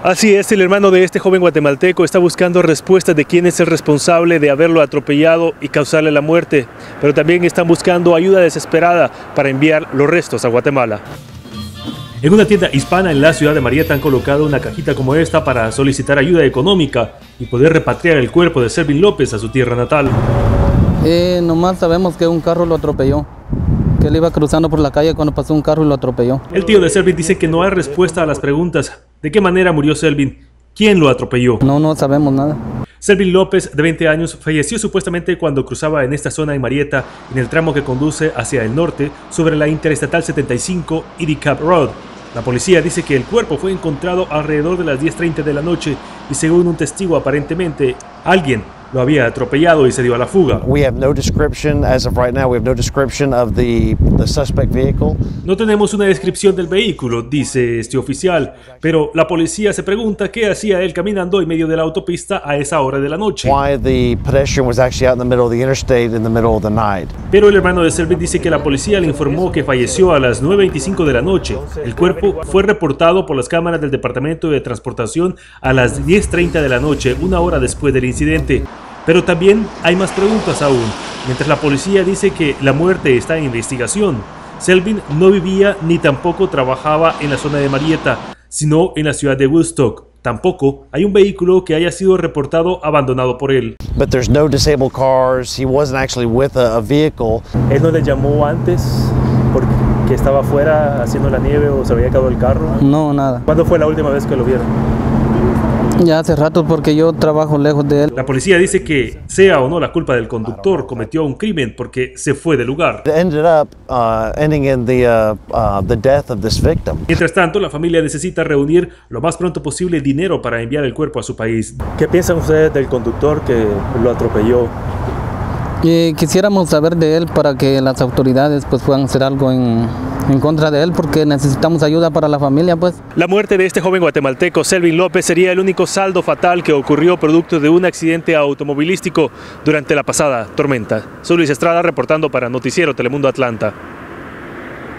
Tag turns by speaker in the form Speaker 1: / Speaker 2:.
Speaker 1: Así es, el hermano de este joven guatemalteco está buscando respuestas de quién es el responsable de haberlo atropellado y causarle la muerte, pero también están buscando ayuda desesperada para enviar los restos a Guatemala. En una tienda hispana en la ciudad de Marietta han colocado una cajita como esta para solicitar ayuda económica y poder repatriar el cuerpo de Selvin López a su tierra natal.
Speaker 2: Nomás sabemos que un carro lo atropelló, que él iba cruzando por la calle cuando pasó un carro y lo atropelló.
Speaker 1: El tío de Selvin dice que no hay respuesta a las preguntas. ¿De qué manera murió Selvin? ¿Quién lo atropelló?
Speaker 2: No sabemos nada.
Speaker 1: Selvin López, de 20 años, falleció supuestamente cuando cruzaba en esta zona en Marietta, en el tramo que conduce hacia el norte, sobre la Interestatal 75 y DeKalb Road. La policía dice que el cuerpo fue encontrado alrededor de las 10:30 de la noche y según un testigo aparentemente alguien lo había atropellado y se dio a la fuga. No tenemos una descripción del vehículo, dice este oficial, pero la policía se pregunta qué hacía él caminando en medio de la autopista a esa hora de la noche. Pero el hermano de Selvin dice que la policía le informó que falleció a las 9:25 de la noche. El cuerpo fue reportado por las cámaras del Departamento de Transportación a las 10:30 de la noche, una hora después del incidente. Pero también hay más preguntas aún. Mientras la policía dice que la muerte está en investigación, Selvin no vivía ni tampoco trabajaba en la zona de Marietta, sino en la ciudad de Woodstock. Tampoco hay un vehículo que haya sido reportado abandonado por él. ¿Él no le llamó antes porque estaba afuera haciendo la nieve o se había caído el carro?
Speaker 2: No, nada.
Speaker 1: ¿Cuándo fue la última vez que lo vieron?
Speaker 2: Ya hace rato porque yo trabajo lejos de él.
Speaker 1: La policía dice que, sea o no la culpa del conductor, cometió un crimen porque se fue del lugar. Mientras tanto, la familia necesita reunir lo más pronto posible dinero para enviar el cuerpo a su país. ¿Qué piensan ustedes del conductor que lo atropelló?
Speaker 2: Quisiéramos saber de él para que las autoridades pues puedan hacer algo en contra de él, porque necesitamos ayuda para la familia, pues.
Speaker 1: La muerte de este joven guatemalteco, Selvin López, sería el único saldo fatal que ocurrió producto de un accidente automovilístico durante la pasada tormenta. Soy Luis Estrada reportando para Noticiero Telemundo Atlanta.